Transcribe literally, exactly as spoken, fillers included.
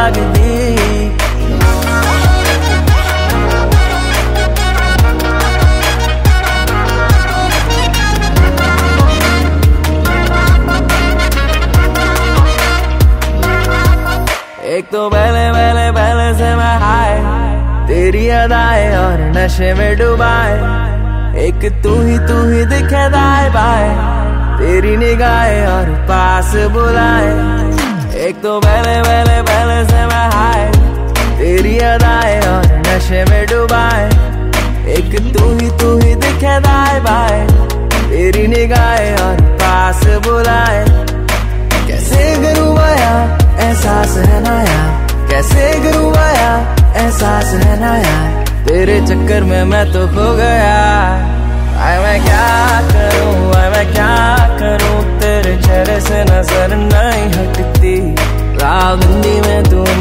लगदी। एक तो पहले पहले पहले से मैं हाय, तेरी अदाएं और नशे में डुबाए। एक तू ही तू ही दिखे दाएं बाएं, तेरी निगाहें और पास बुलाए। एक तो पहले पहले पहले से मैं हाय, तेरी अदाएं और नशे में डुबाए। एक तू ही तू ही दिखे दाएं बाएं, तेरी निगाहें और पास बुलाए। कैसे गरूबाया एहसास है नया, कैसे गरूबाया एहसास है नया। तेरे चक्कर में मैं तो खो गया। आए मैं क्या करूं, आए मैं क्या करूं, तेरे चेहरे से नजर नहीं हटती। लाल बिंदी में तू